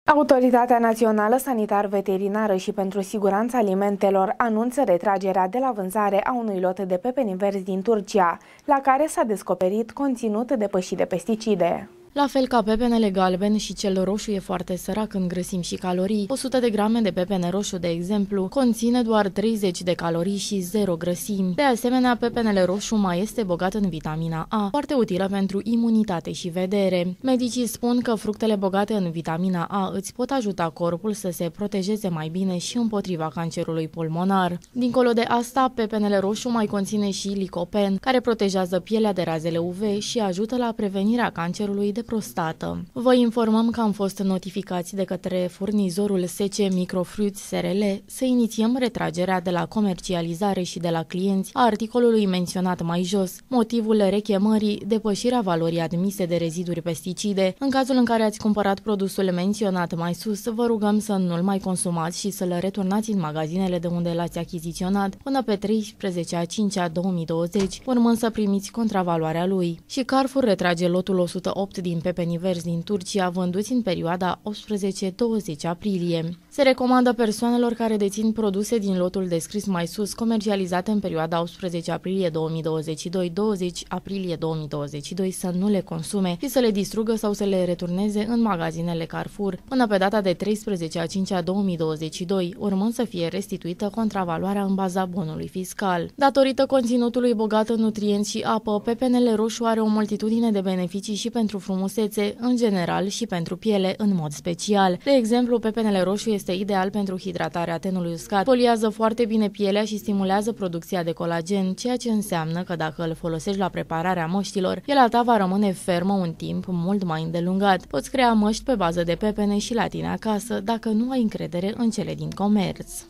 Autoritatea Națională Sanitar-Veterinară și pentru Siguranța Alimentelor anunță retragerea de la vânzare a unui lot de pepeni verzi din Turcia, la care s-a descoperit conținut depășit de pesticide. La fel ca pepenele galben, și cel roșu e foarte sărac în grăsimi și calorii. 100 de grame de pepene roșu, de exemplu, conține doar 30 de calorii și 0 grăsimi. De asemenea, pepenele roșu mai este bogat în vitamina A, foarte utilă pentru imunitate și vedere. Medicii spun că fructele bogate în vitamina A îți pot ajuta corpul să se protejeze mai bine și împotriva cancerului pulmonar. Dincolo de asta, pepenele roșu mai conține și licopen, care protejează pielea de razele UV și ajută la prevenirea cancerului de prostată. Vă informăm că am fost notificați de către furnizorul SC Microfruits SRL să inițiem retragerea de la comercializare și de la clienți a articolului menționat mai jos. Motivul rechemării: depășirea valorii admise de reziduri pesticide. În cazul în care ați cumpărat produsul menționat mai sus, vă rugăm să nu-l mai consumați și să-l returnați în magazinele de unde l-ați achiziționat până pe 13/5/2020, urmând să primiți contravaloarea lui. Și Carrefour retrage lotul 108 din pepenii verzi din Turcia, vânduți în perioada 18-20 aprilie. Se recomandă persoanelor care dețin produse din lotul descris mai sus, comercializate în perioada 18 aprilie 2022-20 aprilie 2022, să nu le consume și să le distrugă sau să le returneze în magazinele Carrefour până pe data de 13/5/2022, urmând să fie restituită contravaloarea în baza bonului fiscal. Datorită conținutului bogat în nutrienți și apă, pepenele roșu are o multitudine de beneficii și pentru frumusețe în general și pentru piele în mod special. De exemplu, pepenele roșu este ideal pentru hidratarea tenului uscat, foliază foarte bine pielea și stimulează producția de colagen, ceea ce înseamnă că dacă îl folosești la prepararea măștilor, pielea ta va rămâne fermă un timp mult mai îndelungat. Poți crea măști pe bază de pepene și la tine acasă, dacă nu ai încredere în cele din comerț.